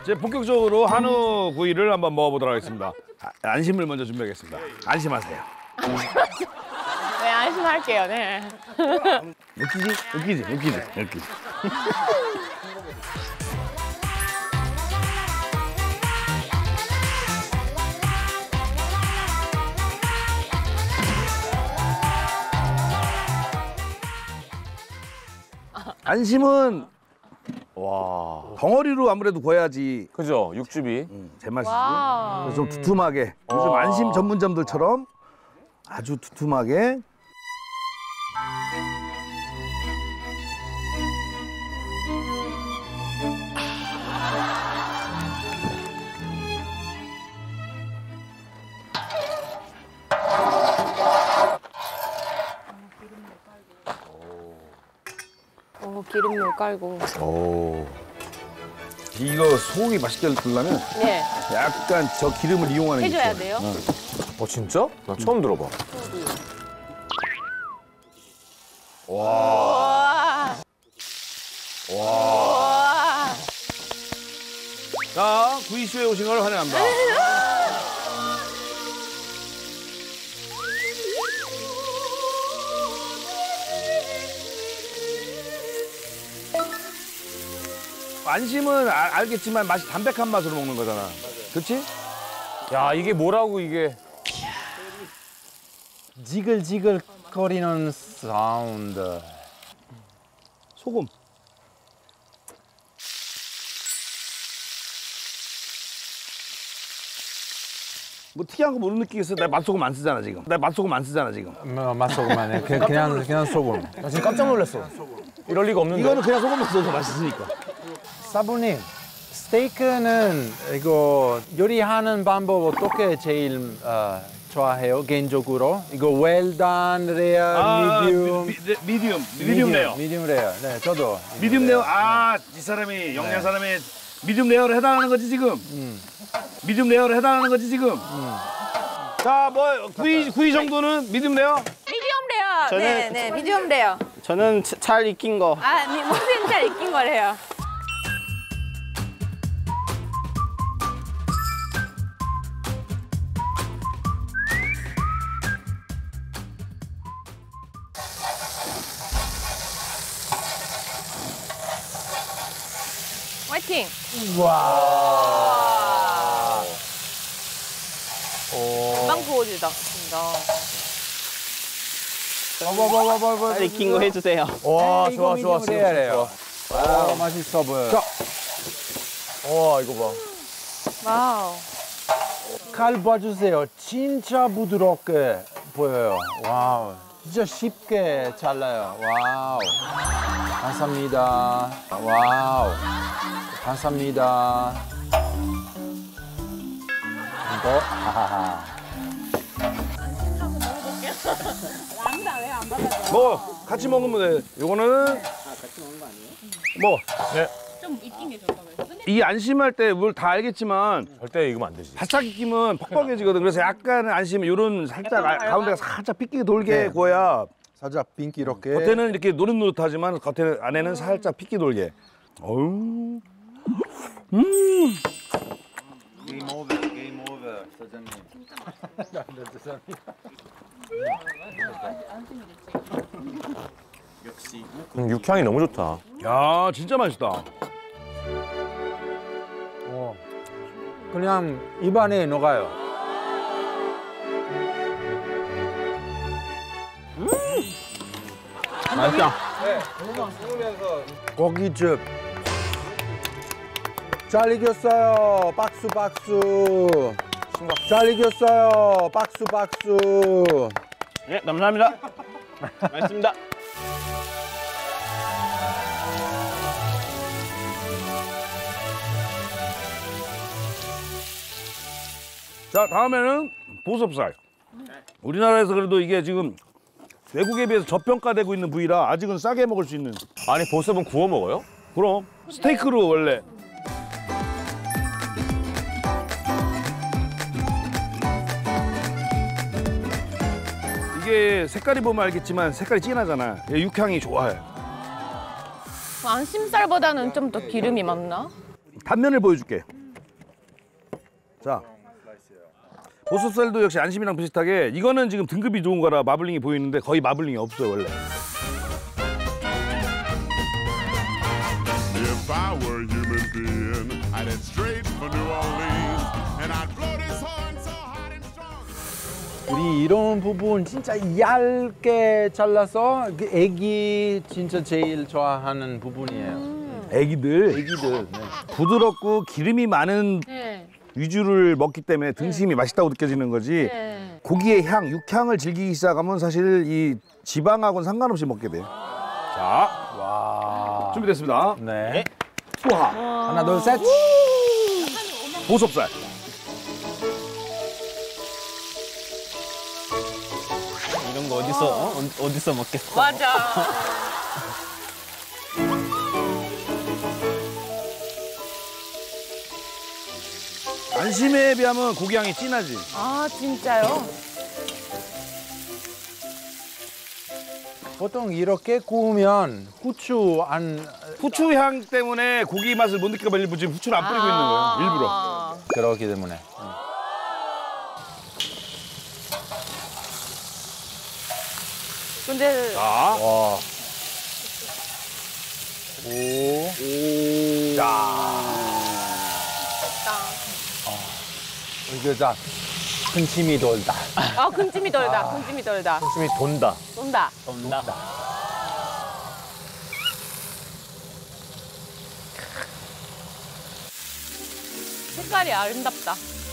이제 본격적으로 한우 구이를 한번 먹어보도록 하겠습니다. 안심을 먼저 준비하겠습니다. 안심하세요. 네, 안심할게요. 네. 웃기지. 안심은 와 덩어리로 아무래도 구워야지 그죠? 육즙이. 제맛이지. 와우. 그래서 좀 두툼하게 요즘 안심 전문점들처럼 아주 두툼하게. 기름물 깔고. 오. 이거 소고기 맛있게 들려면 네. 약간 저 기름을 이용하는 게 해줘야 있어요. 돼요? 진짜? 나 처음 들어봐. 와. 와. 자, 구이쇼에 오신 걸 환영합니다. 안심은 알겠지만 맛이 담백한 맛으로 먹는 거잖아. 그렇지? 야, 이게 뭐라고 이게. 지글지글 거리는 사운드. 소금. 뭐 특이한 거 못 느끼겠어. 나 맛소금 안 쓰잖아 지금. 맛소금만 해. 그냥 소금. 나 지금 깜짝 놀랐어. 이럴 리가 없는데. 이거는 그냥 소금만 써서 맛있으니까. 사부님, 스테이크는 이거 요리하는 방법 어떻게 제일 좋아해요 개인적으로? 이거 웰단, 레어, 미디움 레어. 미디움 레어. 네, 저도. 미디움 레어. 아, 이 사람이 영양 사람이 미디움 레어를 해달라는 거지 지금. 미디움 레어를 해달라는 거지 지금. 자, 뭐 구이 정도는 미디움 레어? 미디엄 레어. 네, 미디엄 레어. 저는 잘 익힌 거. 무슨 잘 익힌 거래요. 화이팅! 와. 금방 구워진다. 잘 익힌 거 해주세요. 와, 이거 좋아. 미디움 레어래요. 와, 맛있어 보여. 자. 와, 이거 봐. 와우. 칼 봐주세요. 진짜 부드럽게 보여요. 와우. 진짜 쉽게 잘라요. 와우. 감사합니다. 와우. 감사합니다. 이거 하하하. 뭐 같이 먹으면 돼. 요거는 같이 먹는 거 아니에요? 뭐. 네. 좀 익힌 게 좋다고요. 이 안심할 때 뭘 다 알겠지만 절대 익으면 안 되지. 바싹 익히면 퍽퍽해지거든. 그래서 약간 안심은 요런 살짝 가운데가 살짝 삐끼게 돌게 구워야 살짝 빙기 이렇게. 겉에는 이렇게 노릇노릇하지만 안에는 살짝 삐끼 돌게. 어우. 게임 오버, 사장님. 역시. 육향이 너무 좋다. 야, 진짜 맛있다. 그냥 입안에 녹아요. 맛있다. 네, 먹으면서 고깃집. 잘 익었어요. 박수. 잘 익었어요. 박수. 네, 감사합니다. 맛있습니다. 자, 다음에는 보섭살. 우리나라에서 그래도 이게 지금 외국에 비해서 저평가되고 있는 부위라 아직은 싸게 먹을 수 있는. 아니, 보섭은 구워 먹어요? 그럼 스테이크로 원래. 이게 색깔이 보면 알겠지만 색깔이 진하잖아. 육향이 좋아요. 안심살보다는 좀 더 기름이 많나? 단면을 보여줄게. 자, 보소살도 역시 안심이랑 비슷하게 이거는 지금 등급이 좋은 거라 마블링이 보이는데 거의 마블링이 없어요 원래. If I were a human being, I'd head straight for New Orleans and I'd blow this horn so hot and strong. 우리 이런 부분 진짜 얇게 잘라서 그 애기 진짜 제일 좋아하는 부분이에요. 애기들 네. 부드럽고 기름이 많은 네. 위주를 먹기 때문에 등심이 맛있다고 느껴지는 거지. 네. 고기의 향, 육향을 즐기기 시작하면 사실 이 지방하고는 상관없이 먹게 돼요. 자, 와. 준비됐습니다. 네. 우와, 하나, 둘, 셋. 보섭살. 이런 거 어디서 먹겠어? 맞아. 안심에 비하면 고기 향이 진하지. 아, 진짜요? 보통 이렇게 구우면 후추 안 후추 향 때문에 고기 맛을 못 느끼고 일부 지금 후추를 안 뿌리고 있는 거예요. 일부러. 그렇기 때문에. 근데 자, 와. 이거 자 군침이 돌다. 아, 군침이 돌다. 군침이 돌다. 숨이 돈다. 돈다. 색깔이 아름답다.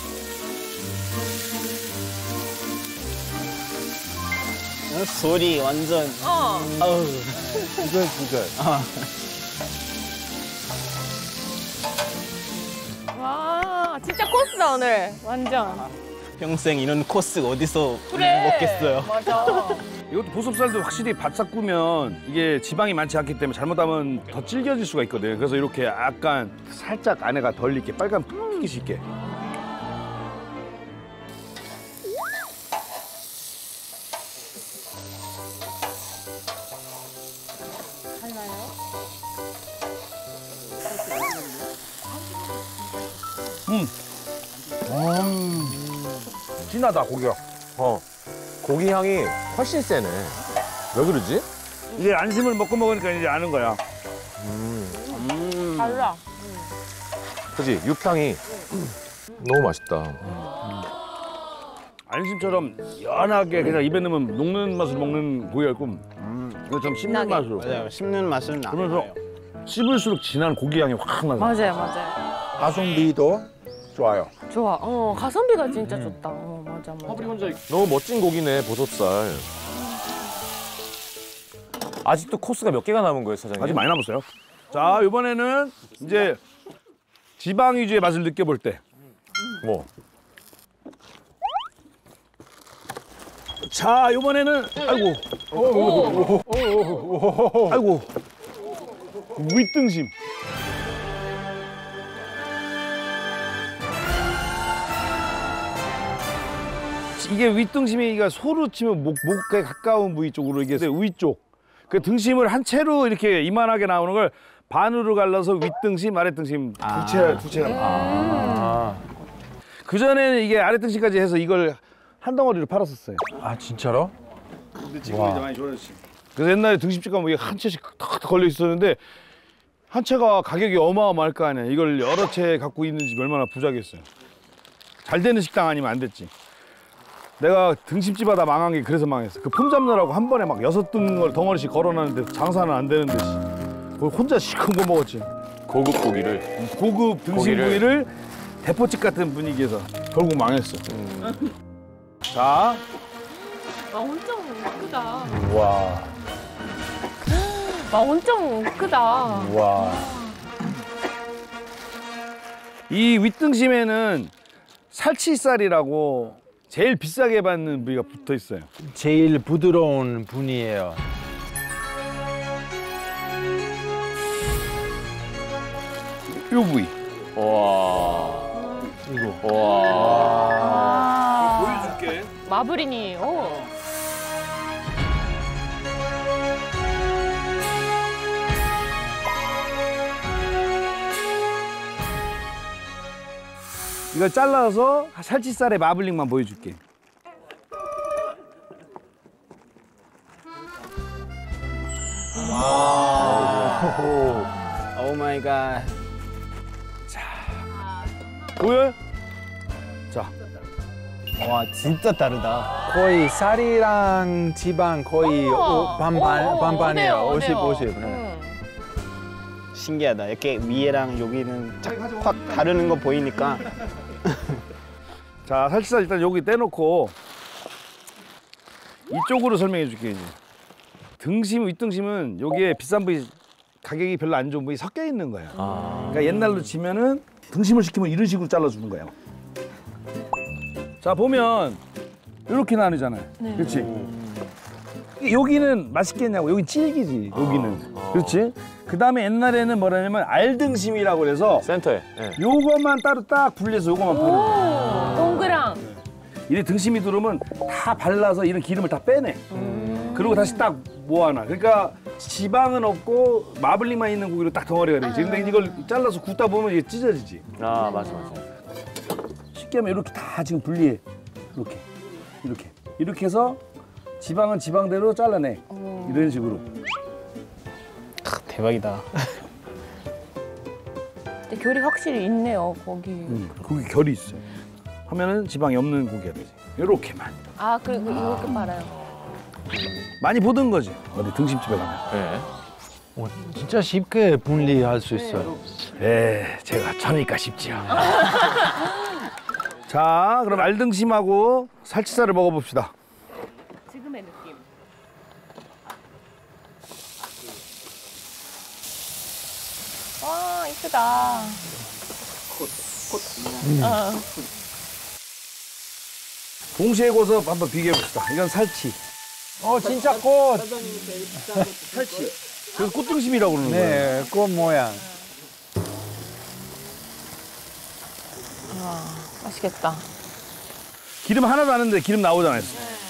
소리 완전. 어우. 이거. 와, 진짜 코스다 오늘. 완전. 평생 이런 코스 어디서 그래. 먹겠어요? 맞아. 이것도 보섭살도 확실히 바싹 구면 이게 지방이 많지 않기 때문에 잘못하면 더 질겨질 수가 있거든요. 그래서 이렇게 약간 살짝 안에가 덜 익게 빨간 푸르기시 있게. 진하다 고기가. 고기 향이 훨씬 세네. 왜 그러지? 이게 안심을 먹고 먹으니까 이제 아는 거야. 달라. 그지? 육향이 너무 맛있다. 안심처럼 연하게 그냥 입에 넣으면 녹는 맛으로 먹는 고기였고 이거 좀 씹는 진하게. 맛으로. 맞아요. 씹는 맛은 나요. 그러면서 씹을수록 진한 고기 향이 확 나서. 맞아요, 맞아요. 가성비도 좋아요. 좋아. 가성비가 진짜 좋다. 맞아, 맞아. 너무 멋진 고기네, 보섭살. 아직도 코스가 몇 개가 남은 거예요, 사장님? 아직 많이 남았어요. 자, 이번에는 이제 지방 위주의 맛을 느껴볼 때. 뭐? 자, 이번에는 아이고. 아이고. 윗등심. 이게 윗등심이가 소로 치면 목에 가까운 부위 쪽으로 이게 위쪽. 그 등심을 한 채로 이렇게 이만하게 나오는 걸 반으로 갈라서 윗등심, 아랫등심 두 채가. 그 전에는 이게 아랫등심까지 해서 이걸 한 덩어리로 팔았었어요. 아 진짜로? 근데 지금 이제 많이 좋아졌지. 그래서 옛날에 등심집 가면 이게 한 채씩 탁 걸려 있었는데 한 채가 가격이 어마어마할 거 아니야. 이걸 여러 채 갖고 있는 집 얼마나 부자겠어요. 잘 되는 식당 아니면 안 됐지. 내가 등심집 하다 망한 게 그래서 망했어. 그 폼 잡느라고 한 번에 막 6덩어리 덩어리씩 걸어놨는데 장사는 안 되는데 그걸 혼자 시큰거 먹었지. 고급 고기를. 고급 등심 부위를 대포집 같은 분위기에서 결국 망했어. 자, 엄청 크다. 와. 엄청 크다. 와. 이 윗등심에는 살치살이라고 제일 비싸게 받는 부위가 붙어 있어요. 제일 부드러운 분이에요. 요 부위. 와. 이거. 와. 보여줄게. 마블이니. 이걸 잘라서 살치살에 마블링만 보여줄게. 오 마이 갓. 보여? 자, 와 진짜 다르다. 거의 쌀이랑 지방 거의 반반이에요. 어때요? 50, 50. 신기하다. 이렇게 위에랑 여기는 확 다르는 거 보이니까. 자, 살치살 일단 여기 떼놓고 이쪽으로 설명해 줄게 이제. 등심, 윗등심은 여기에 비싼 부위, 가격이 별로 안 좋은 부위 섞여 있는 거예요. 그러니까 옛날로 치면은 등심을 시키면 이런 식으로 잘라주는 거예요. 자, 보면 이렇게 나누잖아요. 그렇지? 여기는 맛있겠냐고, 여기 질기지, 여기는. 그렇지? 그 다음에 옛날에는 뭐라냐면 알등심이라고 그래서 센터에. 예. 요것만 따로 딱 분리해서 요것만 파는 거예요. 동그랑. 이래 등심이 들어오면 다 발라서 이런 기름을 다 빼내. 그리고 다시 딱 모아놔. 그러니까 지방은 없고 마블링만 있는 고기로 딱 덩어리가 되지. 근데 이걸 잘라서 굽다 보면 이게 찢어지지. 아, 맞아. 쉽게 하면 이렇게 다 지금 분리해. 이렇게 해서 지방은 지방대로 잘라내. 이런 식으로. 대박이다. 근데 결이 확실히 있네요, 거기. 고기 결이 있어요. 하면은 지방이 없는 고기가 되지. 이렇게만. 아, 그리고 이렇게 빨아요. 많이 보던 거지. 어디 등심집에 가면. 예. 진짜 쉽게 분리할 수 있어요. 제가 저니까 쉽지요. 자, 그럼 알등심하고 살치살을 먹어봅시다. 지금의 느낌. 와, 이쁘다. 동시에 구워서 한번 비교해봅시다. 이건 살치. 진짜 꽃. 살치. 그래서 꽃등심이라고 그러는 거예요. 네, 꽃 모양. 맛있겠다. 기름 하나도 안 했는데 기름 나오잖아요.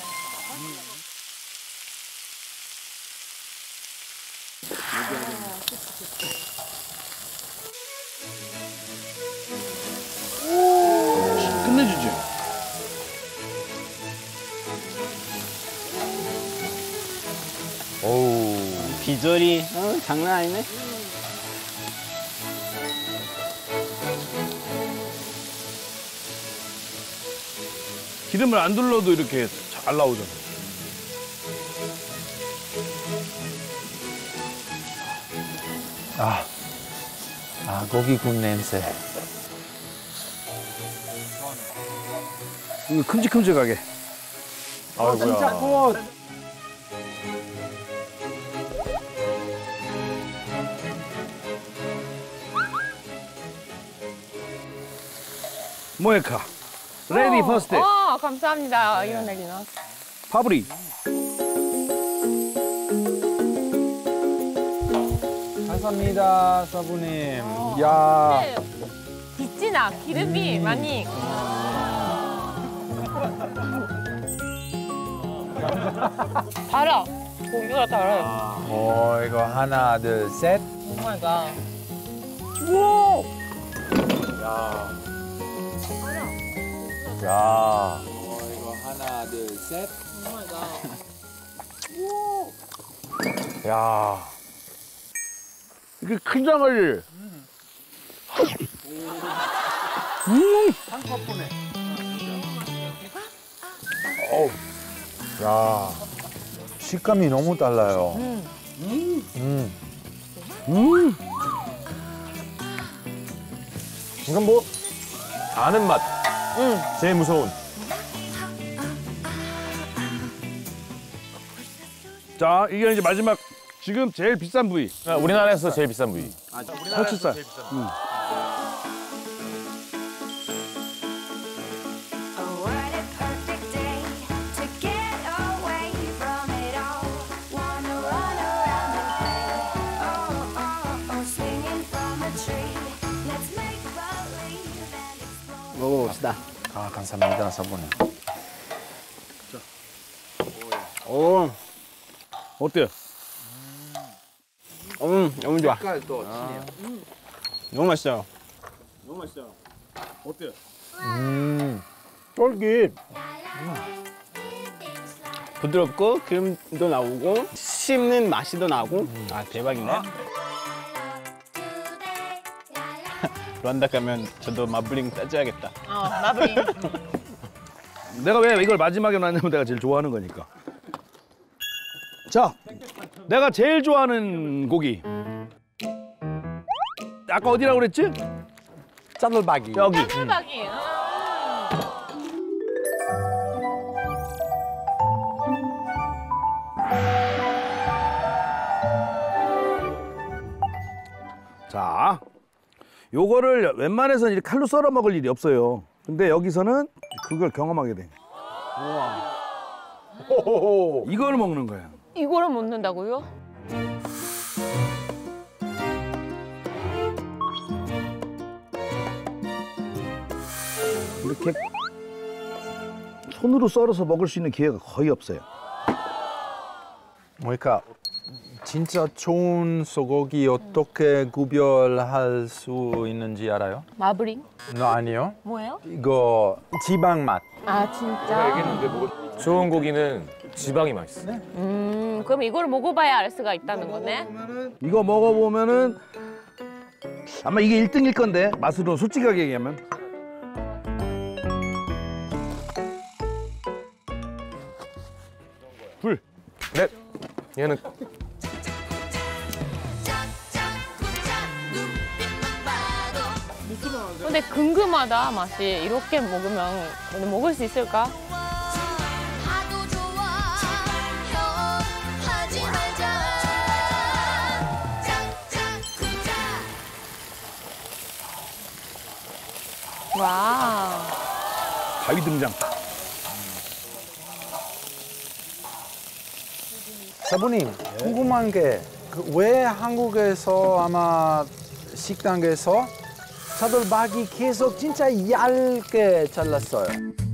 끝내주지. 오우. 비주얼이 장난 아니네. 기름을 안 둘러도 이렇게 잘 나오잖아. 고기 군 냄새. 이거 큼직큼직하게. 진짜 꽃. 모에카. 레디 퍼스트. 감사합니다. 이런 얘기 나왔어. 파브리. 감사합니다, 사부님. 야, 빛이나 기름이 많이. 달아. 고기가 달아요. 이거 하나, 둘, 셋. 오 마이 갓. 야. 이거 하나, 둘, 셋. 야. 이렇게 큰 장을. 한꺼번에. 야. 식감이 너무 달라요. 이건 뭐 아는 맛. 제일 무서운. 자, 이게 이제 마지막 지금 제일 비싼 부위. 우리나라에서 제일 비싼 부위. 살치살. Oh, what a perfect day to get away from it all. Wanna run around and play. Oh, oh, oh, swinging from a tree. Let's make believe and explore. 먹어봅시다. 감사합니다, 사부님. 오, 어때요? 너무 좋아. 색깔 또 진해요. 너무 맛있어요. 어때요? 쫄깃. 부드럽고 기름도 나오고 씹는 맛이 더 나고 아 대박이네. 르완다 가면 저도 마블링 따줘야겠다. 마블링. 내가 왜 이걸 마지막에 놨냐면 내가 제일 좋아하는 거니까. 자, 내가 제일 좋아하는 고기. 아까 어디라고 그랬지? 짜돌박이. 여기. 대박이. 자, 요거를 웬만해서는 이렇게 칼로 썰어 먹을 일이 없어요. 근데 여기서는 그걸 경험하게 돼. 이걸 먹는 거야. 이거를 먹는다고요? 이렇게 손으로 썰어서 먹을 수 있는 기회가 거의 없어요. 그러니까 진짜 좋은 소고기 어떻게 구별할 수 있는지 알아요? 마블링? 아니요. 뭐예요? 이거 지방 맛. 아 진짜? 좋은 고기는 지방이 맛있어. 그럼 이걸 먹어봐야 알 수가 있다는 거네? 이거 먹어보면은 아마 이게 1등일 건데 맛으로 솔직하게 얘기하면. 불. 네. 얘는 근데 궁금하다 맛이. 이렇게 먹으면 오늘 먹을 수 있을까? 하도 좋아 하지 말자 짝짝꿍짝 와. 가위 등장. 사부님 궁금한 게 왜 한국에서 아마 식당에서 차돌박이 계속 진짜 얇게 잘랐어요.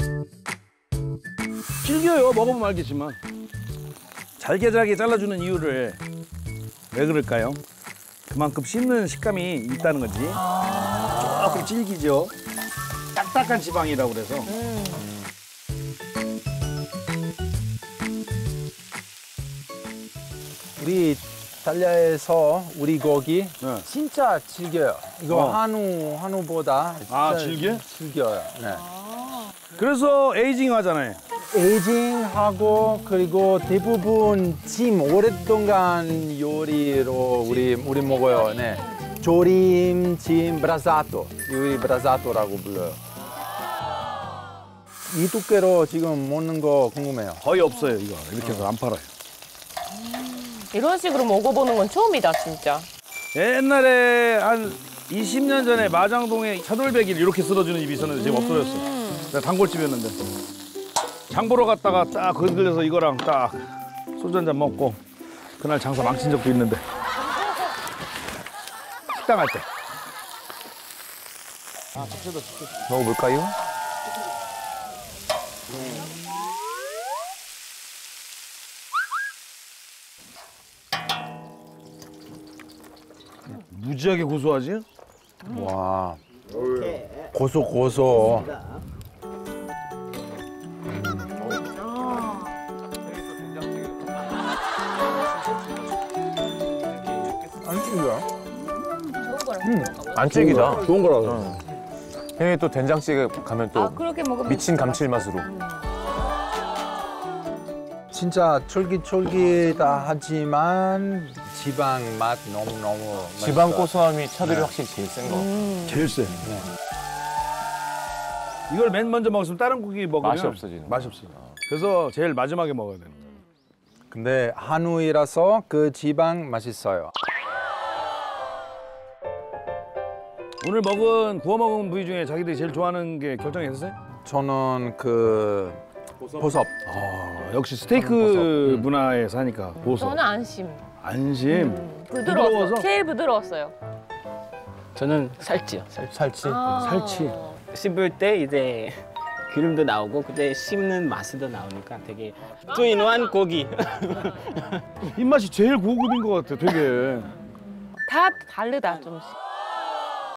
질겨요. 먹어보면 알겠지만. 잘게 잘라주는 이유를 왜 그럴까요? 그만큼 씹는 식감이 있다는 거지. 조금 질기죠. 딱딱한 지방이라고 그래서. 우리 이탈리아에서 우리 고기 네. 진짜 질겨요. 이거 어. 한우보다 아, 진짜 질겨? 질겨요. 네. 그래서 에이징 하잖아요. 에이징하고 그리고 대부분 짐 오랫동안 요리로 우리 먹어요. 네. 조림, 짐, 브라자토. 우리 브라자토라고 불러요. 이 두께로 지금 먹는 거 궁금해요. 거의 없어요, 이거. 이렇게 해서 안 팔아요. 이런 식으로 먹어보는 건 처음이다 진짜. 옛날에 한 20년 전에 마장동에 차돌백이를 이렇게 쓸어주는 집이 있었는데 지금 없어졌어. 내가 단골집이었는데. 장 보러 갔다가 딱 거기 들려서 이거랑 딱 소주 한 잔 먹고 그날 장사 망친 적도 있는데. 식당 할 때. 먹어볼까요? 무지하게 고소하지? 와. 고소. 안 질겨요? 안 질기다. 좋은 거라서. 형이 또 된장찌개 가면 또 아 그렇게 먹으면 미친 감칠맛으로. 진짜 쫄깃쫄깃하지만 지방 맛 너무 지방 맛있어요. 고소함이 차돌이 확실히 제일 센 거. 제일 세. 이걸 맨 먼저 먹었으면 다른 고기 먹으면 맛이 없어지는 맛이 없어요. 그래서 제일 마지막에 먹어야 되는 거예요. 근데 한우이라서 그 지방 맛있어요. 오늘 구워 먹은 부위 중에 자기들이 제일 좋아하는 게 결정이 됐어요? 저는 그 보섭. 아, 역시 스테이크 문화에 사니까 보석. 저는 안심. 안심. 부드러워서? 제일 부드러웠어요. 저는 살찌요. 살치. 살치. 씹을 때 이제 기름도 나오고 그때 씹는 맛이 더 나오니까 되게 투인원 고기. 입맛이 제일 고급인 것 같아, 되게. 다 다르다 좀씩.